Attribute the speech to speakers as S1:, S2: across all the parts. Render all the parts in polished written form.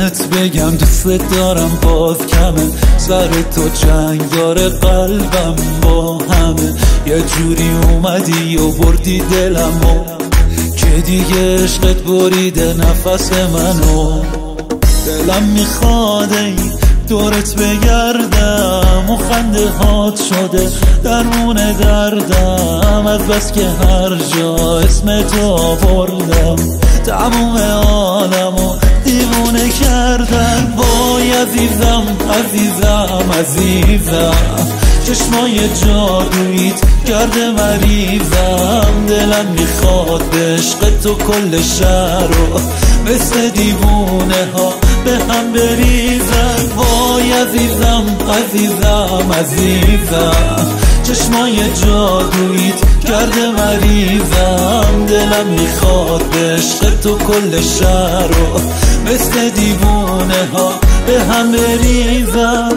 S1: بهت بگم دوست دارم باز کمه، سر تو جنگ داره قلبم با همه. یه جوری اومدی و بردی دلمو که دیگه عشقت بریده نفس منو. دلم میخواد ای دورت بگردم و خنده هات شده درمون دردم، از بس که هر جا اسم تو آوردم تموم عالمو دیوونه کردم. وای عزیزم عزیزم عزیزم، چشمای جادویت کرده مریضم. دلم میخواد به عشق تو کل شهر رو مثل دیوونه ها به هم بریزم. وای عزیزم عزیزم عزیزم، چشمای جادویت کرده مریضم. دلم میخواد به عشق تو کل شهر رو مثل دیوونه ها به هم بریزم.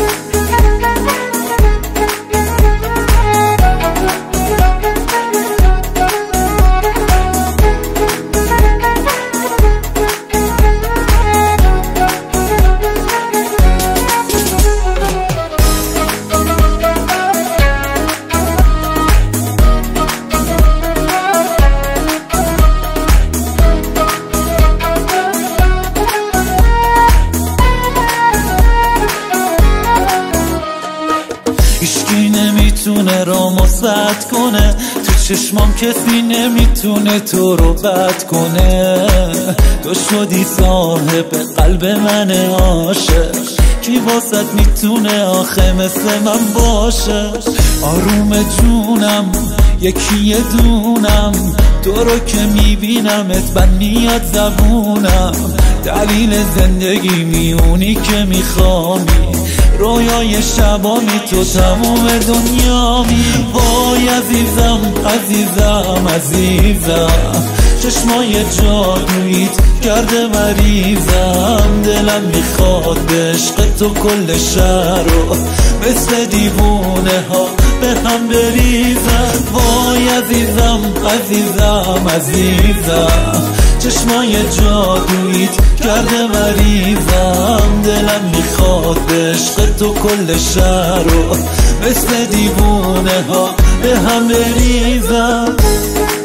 S1: هیچکی نمیتونه رامو سد کنه، تو چشمام کسی نمیتونه تو رو بد کنه. تو شدی صاحب قلب من عاشق، کی واسد میتونه آخه مثل من باشه. آروم جونم یکی دونم، تو رو که میبینمت بد میاد زبونم. دلیل زندگی میونی که میخوامی، رویای شبامی تو تموم دنیامی. وای عزیزم عزیزم عزیزم، چشمای جادویت کرده مریضم. دلم میخواد به عشق تو کل شهر رو مثل دیوونه ها به هم بریزم. وای عزیزم عزیزم عزیزم، چشمای جادویت کرده مریضم. دلم میخواد به عشق تو کل شهر رو مثل دیوونه ها به هم بریزم.